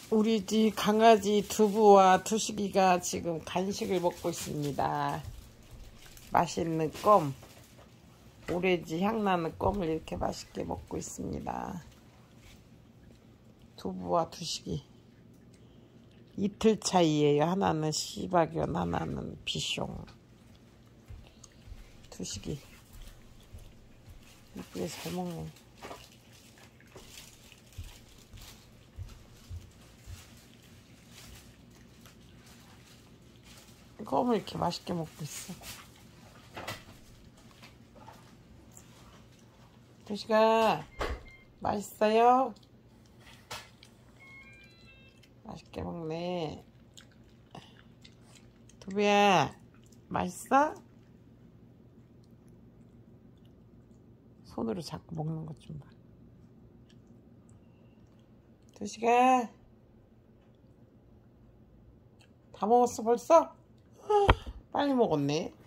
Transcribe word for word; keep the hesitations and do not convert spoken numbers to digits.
우리 집 강아지 두부와 두식이가 지금 간식을 먹고 있습니다. 맛있는 껌, 오렌지 향나는 껌을 이렇게 맛있게 먹고 있습니다. 두부와 두식이 이틀 차이에요. 하나는 시바견, 하나는 비숑. 두식이 이쁘게 잘 먹네. 껌을 이렇게 맛있게 먹고 있어. 두식아, 맛있어요? 맛있게 먹네. 두부야, 맛있어? 손으로 자꾸 먹는 것 좀 봐. 두식아, 다 먹었어 벌써? 빨리 먹었네.